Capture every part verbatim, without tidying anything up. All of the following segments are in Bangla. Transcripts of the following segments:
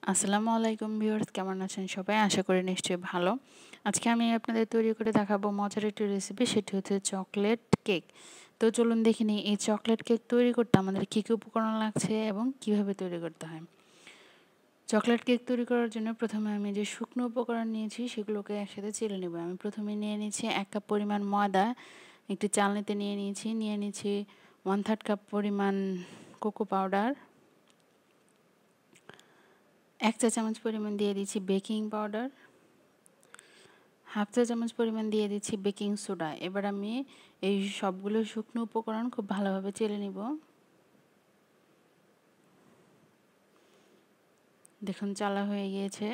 আসসালামু আলাইকুম ভিউয়ার্স, কেমন আছেন সবাই? আশা করি নিশ্চয়ই ভালো। আজকে আমি আপনাদের তৈরি করে দেখাবো মজার একটি রেসিপি, সেটি হচ্ছে চকলেট কেক। তো চলুন দেখে নিই এই চকলেট কেক তৈরি করতে আমাদের কী কী উপকরণ লাগছে এবং কিভাবে তৈরি করতে হয়। চকলেট কেক তৈরি করার জন্য প্রথমে আমি যে শুকনো উপকরণ নিয়েছি সেগুলোকে একসাথে চেলে নেব। আমি প্রথমে নিয়ে নিয়েছি এক কাপ পরিমাণ ময়দা, একটি চালনিতে নিয়ে নিয়েছি নিয়ে নিয়েছি ওয়ান থার্ড কাপ পরিমাণ কোকো পাউডার, এক চা চামচ পরিমাণ দিয়ে দিচ্ছি বেকিং পাউডার, হাফ চা চামচ পরিমাণ দিয়ে দিচ্ছি বেকিং সোডা। এবার আমি এই সবগুলো শুকনো উপকরণ খুব ভালোভাবে চেলে নিব। দেখুন চালা হয়ে গিয়েছে।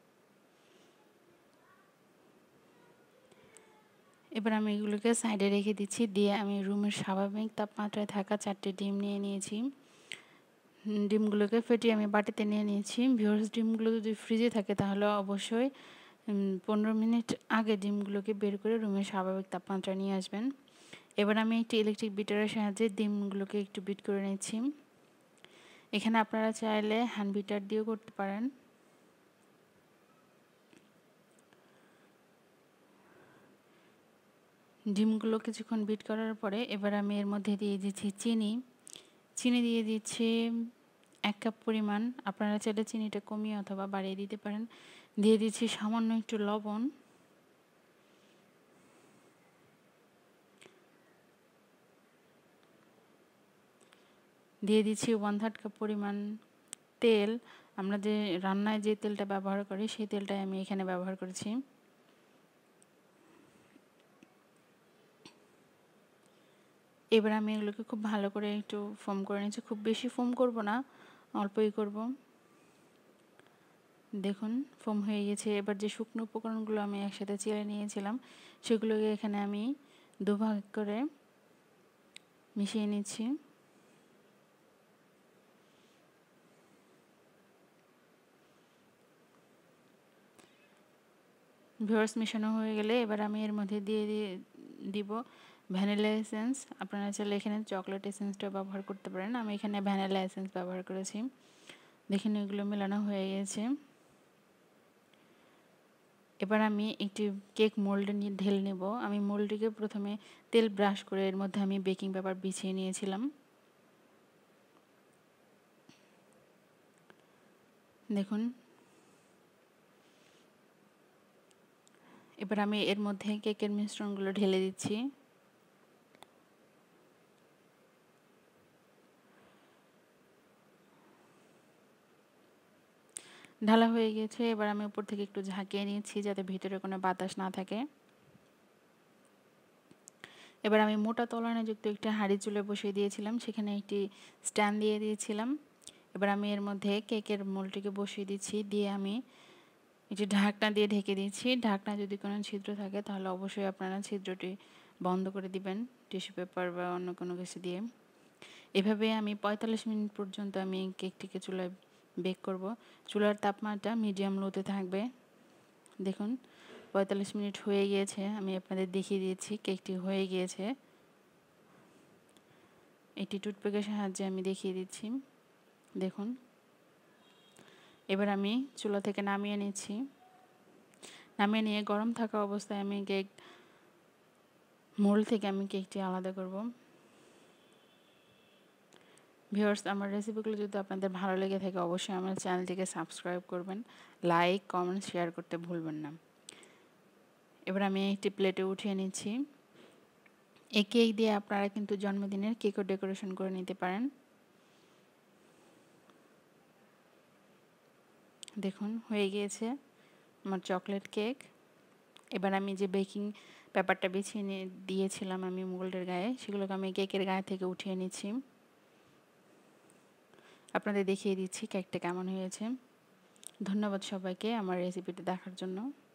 এবার আমি এগুলোকে সাইডে রেখে দিচ্ছি। দিয়ে আমি রুমের স্বাভাবিক তাপমাত্রায় থাকা চারটে ডিম নিয়ে নিয়েছি। ডিমগুলোকে ফেটিয়ে আমি বাটিতে নিয়ে নিয়েছি। ভিউয়ার্স, ডিমগুলো যদি ফ্রিজে থাকে তাহলে অবশ্যই পনেরো মিনিট আগে ডিমগুলোকে বের করে রুমের স্বাভাবিক তাপমাত্রা নিয়ে আসবেন। এবার আমি একটি ইলেকট্রিক বিটারের সাহায্যে ডিমগুলোকে একটু বিট করে নিচ্ছি। এখানে আপনারা চাইলে হ্যান্ড বিটার দিয়েও করতে পারেন। ডিমগুলো কিছুক্ষণ বিট করার পরে এবার আমি এর মধ্যে দিয়ে দিচ্ছি চিনি। চিনি দিয়ে দিচ্ছি এক কাপ পরিমাণ। আপনারা চাইলে চিনিটা কমিয়ে অথবা বাড়িয়ে দিতে পারেন। দিয়ে দিচ্ছি সামান্য একটু লবণ। দিয়ে দিচ্ছি ওয়ান থার্ড কাপ পরিমাণ তেল। আমরা যে রান্নায় যে তেলটা ব্যবহার করি সেই তেলটাই আমি এখানে ব্যবহার করেছি। এবার আমি এগুলোকে খুব ভালো করে একটু ফোম করে নিচ্ছি। খুব বেশি ফোম করব না, অল্পই করব। দেখুন ফোম হয়ে গেছে। এবার যে শুকনো উপকরণগুলো আমি একসাথে চেলে নিয়েছিলাম সেগুলোকে এখানে আমি দুভাগ করে মিশিয়ে নিচ্ছি। ভিউয়ার্স, মেশানো হয়ে গেলে এবার আমি এর মধ্যে দিয়ে দিয়ে দিব ভ্যানিলা এসেন্স। আপনারা চাইলে এখানে চকলেট এসেন্সটা ব্যবহার করতে পারেন। আমি এখানে ভ্যানিলা এসেন্স ব্যবহার করেছি। দেখুন এগুলো মেলানো হয়ে গেছে। এবার আমি একটি কেক মোল্ড নিয়ে ঢেলে নেব। আমি মোল্ডটিকে প্রথমে তেল ব্রাশ করে এর মধ্যে আমি বেকিং পেপার বিছিয়ে নিয়েছিলাম। দেখুন এবার আমি এর মধ্যে কেকের মিশ্রণগুলো ঢেলে দিচ্ছি। ঢালা হয়ে গেছে। এবার আমি উপর থেকে একটু ঝাঁকিয়ে নিয়েছি যাতে ভিতরে কোনো বাতাস না থাকে। এবার আমি মোটা তলানিযুক্ত একটি হাঁড়ি চুলে বসিয়ে দিয়েছিলাম, সেখানে একটি স্ট্যান্ড দিয়ে দিয়েছিলাম। এবার আমি এর মধ্যে কেকের মোল্ডটিকে বসিয়ে দিচ্ছি। দিয়ে আমি একটি ঢাকনা দিয়ে ঢেকে দিচ্ছি। ঢাকনা যদি কোনো ছিদ্র থাকে তাহলে অবশ্যই আপনারা ছিদ্রটি বন্ধ করে দিবেন টিস্যু পেপার বা অন্য কোনো কিছু দিয়ে। এভাবে আমি পঁয়তাল্লিশ মিনিট পর্যন্ত আমি কেকটিকে চুলায় বেক করব। চুলার তাপমাত্রা মিডিয়াম লোতে থাকবে। দেখুন পঁয়তাল্লিশ মিনিট হয়ে গিয়েছে। আমি আপনাদের দেখিয়ে দিয়েছি কেকটি হয়ে গিয়েছে। একটি টুথপিকের সাহায্যে আমি দেখিয়ে দিচ্ছি। দেখুন এবার আমি চুলা থেকে নামিয়ে নিচ্ছি। নামিয়ে নিয়ে গরম থাকা অবস্থায় আমি কেক মোল্ড থেকে আমি কেকটি আলাদা করব। ভিউয়ার্স, আমার রেসিপিগুলো যদি আপনাদের ভালো লেগে থাকে অবশ্যই আমার চ্যানেলটিকে সাবস্ক্রাইব করবেন, লাইক কমেন্ট শেয়ার করতে ভুলবেন না। এবার আমি একটি প্লেটে উঠিয়ে নিচ্ছি। এই কেক দিয়ে আপনারা কিন্তু জন্মদিনের কেকও ডেকোরেশন করে নিতে পারেন। দেখুন হয়ে গিয়েছে আমার চকলেট কেক। এবার আমি যে বেকিং পেপারটা বিছিয়ে নিয়ে দিয়েছিলাম আমি মোল্ডের গায়ে, সেগুলোকে আমি কেকের গায়ে থেকে উঠিয়ে নিচ্ছি। আপনাদের দেখিয়ে দিচ্ছি কেকটা কেমন হয়েছে। ধন্যবাদ সবাইকে আমার রেসিপিটি দেখার জন্য।